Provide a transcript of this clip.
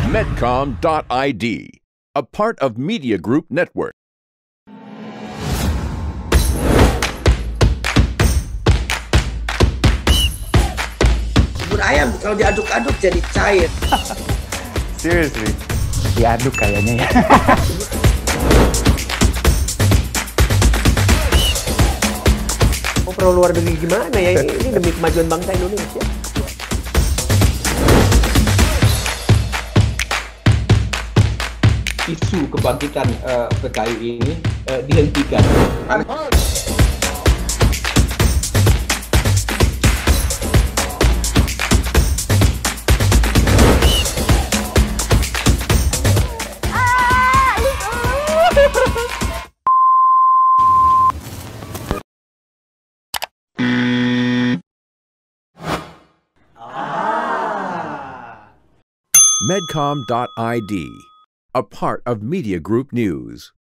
Medcom.id, a part of Media Group Network. Bubur ayam kalau diaduk-aduk jadi cair. Seriously? Diaduk kayaknya ya. Oh, perlu luar negeri gimana ya? Ini demi kemajuan bangsa Indonesia. Isu kebangkitan PKI ini dihentikan. Medcom.id, a part of Media Group News.